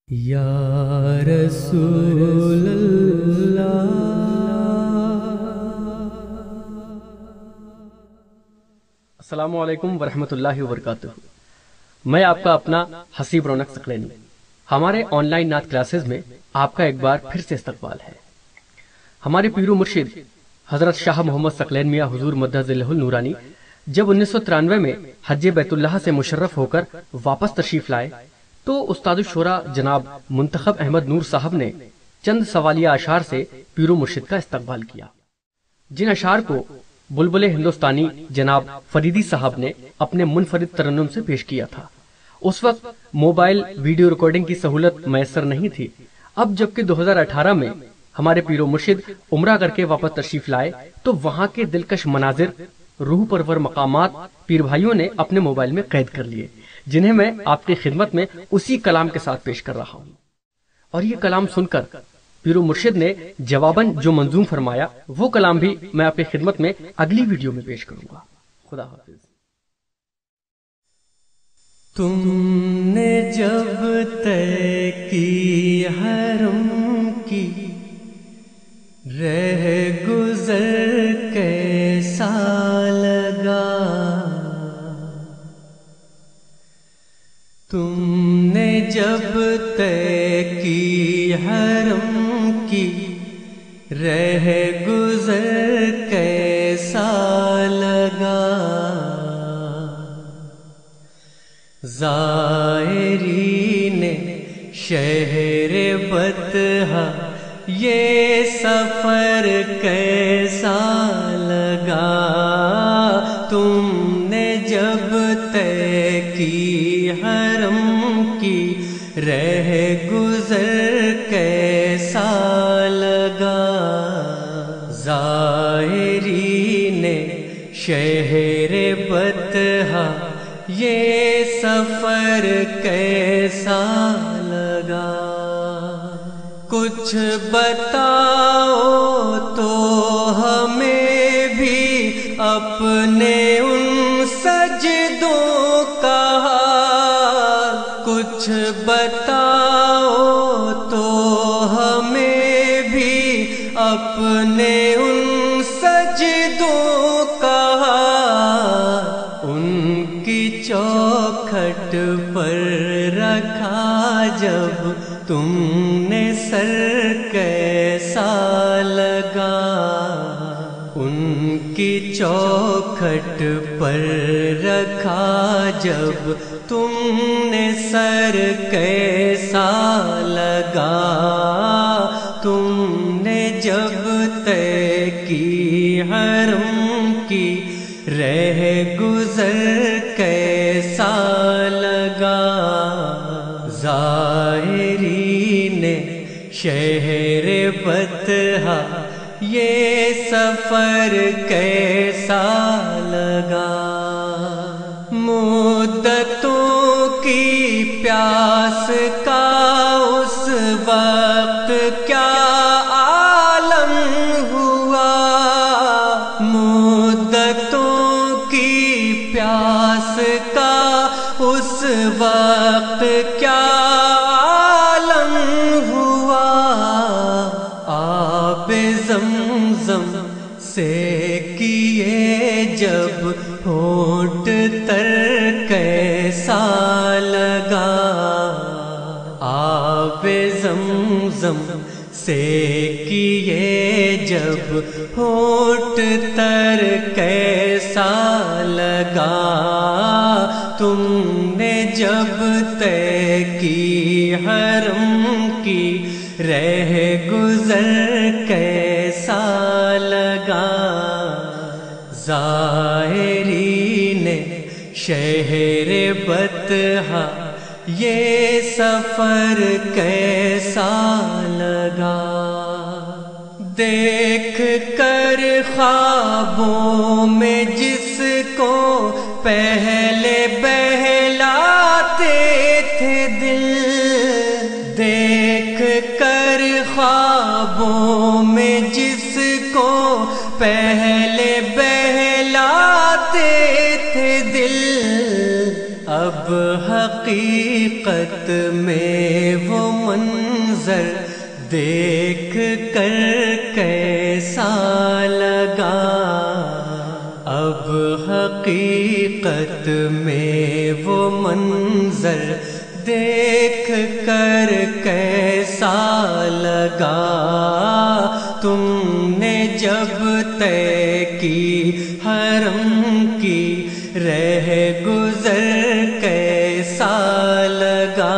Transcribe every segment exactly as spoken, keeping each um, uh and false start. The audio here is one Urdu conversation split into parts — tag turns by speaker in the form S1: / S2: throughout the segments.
S1: یا رسول اللہ السلام علیکم ورحمۃ اللہ وبرکاتہ۔ میں آپ کا اپنا حسیب رونق ثقلینی۔ ہمارے آن لائن نعت کلاسز میں آپ کا ایک بار پھر سے استقبال ہے۔ ہمارے پیرو مرشد حضرت شاہ محمد ثقلین میاں حضور مدہ ذلہ النورانی جب انیس سو ترانوے میں حج بیت اللہ سے مشرف ہو کر واپس تشریف لائے تو استاد الشورا جناب منتخب احمد نور صاحب نے چند سوالیہ اشعار سے پیرو مرشد کا استقبال کیا، جن اشعار کو بلبل ہندوستانی جناب فریدی صاحب نے اپنے منفرد ترنم سے پیش کیا تھا۔ اس وقت موبائل ویڈیو ریکارڈنگ کی سہولت میسر نہیں تھی۔ اب جبکہ دو ہزار اٹھارہ میں ہمارے پیرو مرشد عمرہ کر کے واپس تشریف لائے تو وہاں کے دلکش مناظر، روح پرور مقامات پیر بھائیوں نے اپنے موبائل میں قید کر لیے، جنہیں میں آپ کی خدمت میں اسی کلام کے ساتھ پیش کر رہا ہوں۔ اور یہ کلام سن کر پیرو مرشد نے جواباً جو منظوم فرمایا وہ کلام بھی میں آپ کی خدمت میں اگلی ویڈیو میں پیش کروں گا۔ خدا حافظ۔
S2: تم نے جب طے کی حرم کی رہ گزر کیسا لگا، تم نے جب طے کی حرم کی رہ گزر کیسا لگا، زائرین شہر بطحہ یہ سفر کیسا لگا، تم نے جب طے کی حرم کی رہ گزر کیسا لگا، زائرین شہر بطحہ یہ سفر کیسا لگا، کچھ بتاؤ تو ہمیں بھی اپنے ان سجدوں کا حال، کچھ بتاؤ تو ہمیں بھی اپنے ان سجدوں کا حال، ان کی چوکھٹ پر رکھا جب تم نے سر کیسا لگا، ان کی چوکھٹ پر رکھا جب تم نے سر کیسا لگا، تم نے جب طے کی حرم کی رہ گزر کیسا لگا، زائرین شہر بطحہ یہ سفر کیسا لگا، مدتوں کی پیاس کا اس وقت کیا عالم ہوا، مدتوں کی پیاس کا اس وقت کیا عالم ہوا، آب زمزم سے کیے جب ہونٹ تر کیسا لگا، آب زمزم سے کیے جب ہونٹ تر کیسا لگا، تم نے جب طے کی حرم کی رہ گزر کیسا لگا، زائرین شہر بطحہ یہ سفر کیسا لگا، دیکھ کر خوابوں میں جس کو پہلے بہلاتے تھے دل، دیکھ کر خوابوں میں جس کو پہلے بہلاتے تھے دل، اب حقیقت میں وہ منظر دیکھ کر کیسا لگا، اب حقیقت میں وہ منظر دیکھ کر کیسا لگا، تم نے جب طے کی حرم کی رہ گزر کیسا لگا،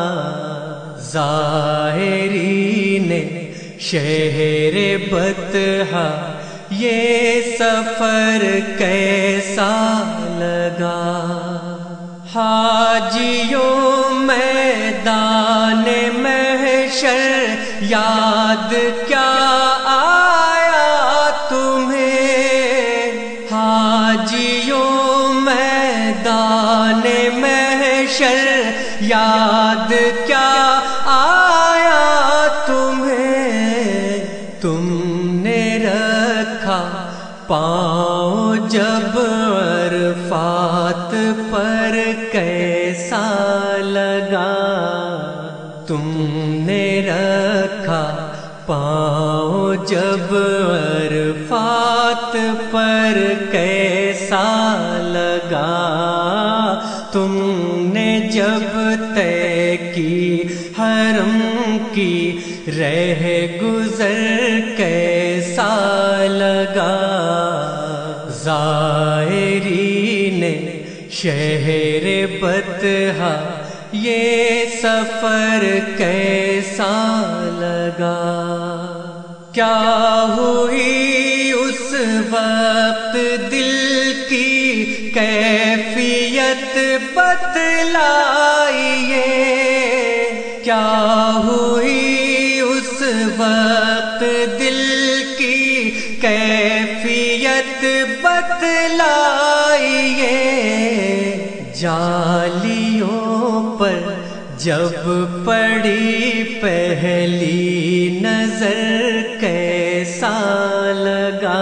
S2: زائرین شہر بطحہ یہ سفر کیسا لگا، حاجیوں میدان محشر یاد کیا آیا تمہیں، حاجیوں میدان محشر یاد کیا آیا تمہیں، تم نے رکھا پاؤں جب عرفات پر کیسا لگا، تم نے رکھا پاؤں جب عرفات پر کیسا لگا، تم نے جب طے کی حرم کی رہ گزر کیسا لگا، زائرین شہر بطحہ یہ سفر کیسا لگا، کیا ہوئی اس وقت دل کی کیفیت بتلائیے، کیا ہوئی اس وقت دل کی کیفیت بتلائیے، جالیوں پر جب پڑی پہلی نظر کیسا لگا،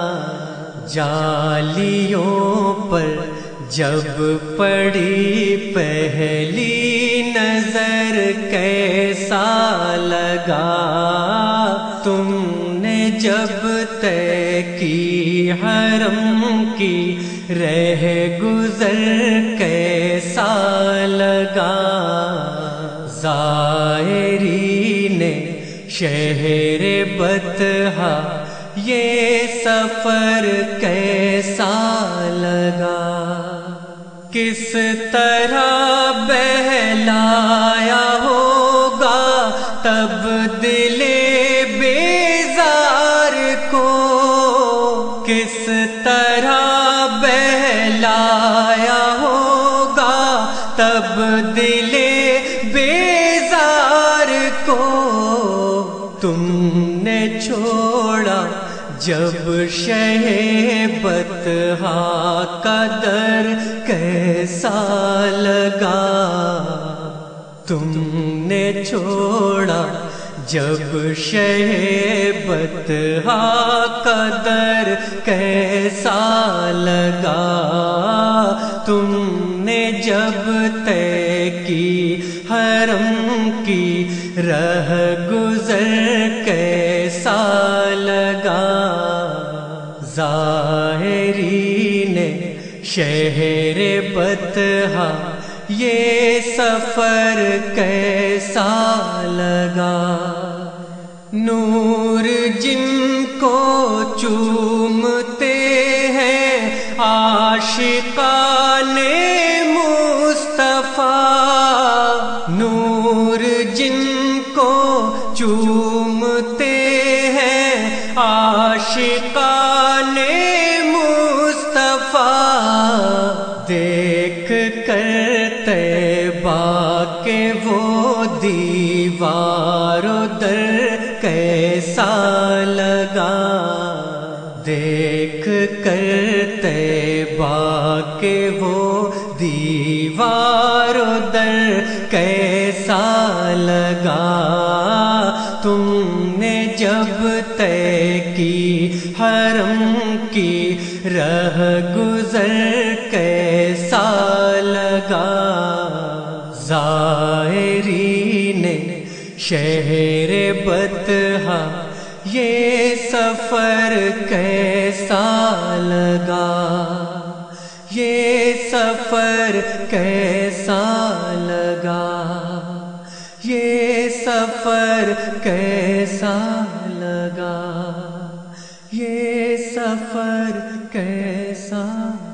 S2: جالیوں پر جب پڑی پہلی نظر کیسا لگا، تم نے جب طے کی حرم کی رہ گزر کیسا لگا، زائرین شہر بطحہ یہ سفر کیسا لگا، کس طرح بہلایا ہوگا تب دل بیزار کو، کس طرح بہلایا ہوگا تب دل بیزار کو، تم نے چھوڑا جب شہ بطحہ کا در کیسا لگا، تم نے چھوڑا جب شہ بطحہ کا در کیسا لگا، تم نے جب طے کی حرم کی رہ گزر کیسا لگا، زائرین شہر بطحہ یہ سفر کیسا لگا، نور جن کو چومتے ہیں عاشقان مصطفیٰ، نور جن کو چومتے ہیں عاشقان مصطفیٰ، دیکھ کر طیبہ کے وہ دیوار و در کیسا لگا، دیکھ کر طیبہ کے وہ دیوار و در کیسا لگا، تم نے جب طے کی حرم کی رہ گزر کیسا لگا، زائرین شہر بطحا یہ سفر کیسا لگا، یہ سفر کیسا لگا، یہ سفر کیسا لگا، یہ سفر کیسا